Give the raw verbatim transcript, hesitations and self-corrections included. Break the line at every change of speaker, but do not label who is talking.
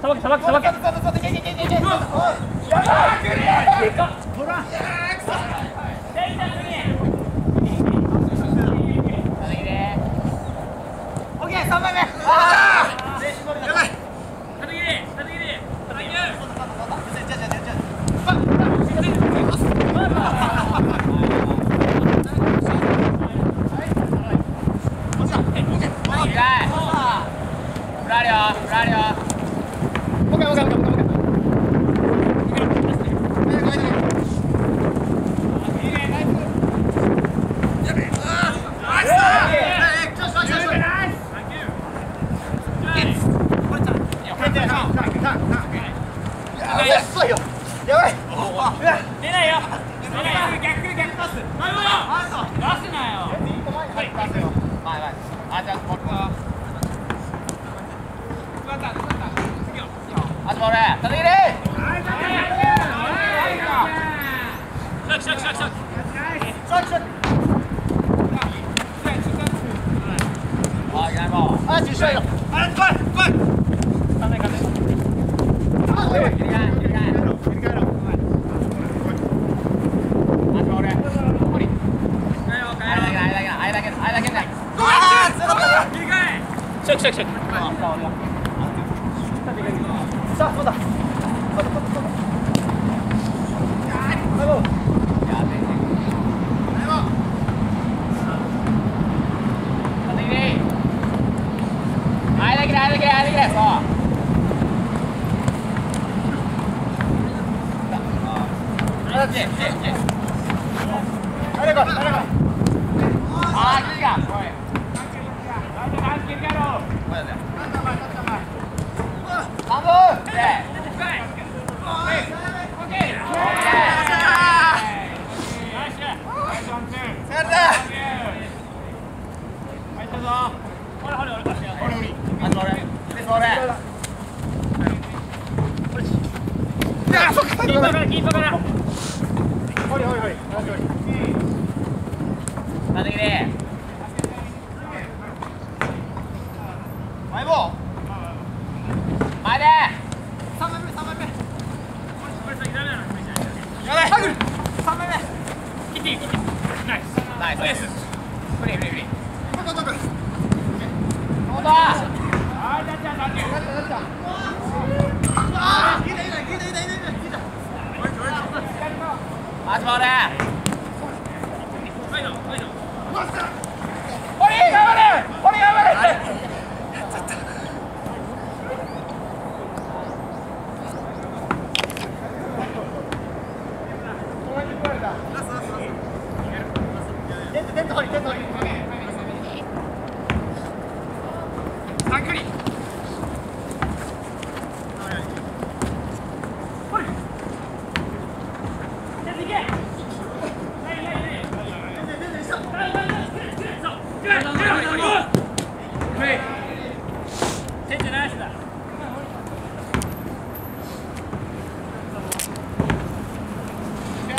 さばけさばけさばけ。やばい。でかっ。トラ。オッケー、三枚目。ああ。やばい。叩き入れ、叩き入れ、叩き入れ。出ないよ。逆逆パス。出すなよ。はい、出すよ。はいはい。あ、じゃあ僕は。あとボール。叩き入れ。シャキシャキシャキシャキ。シャキシャキ。あ、いないもん。あ、十勝よ。あ、来い来い。三年間で。あ、来い。切り替え切り替え。切り替えろ。シャキシャキシャキ。さあ、そうだ。手取り手取り。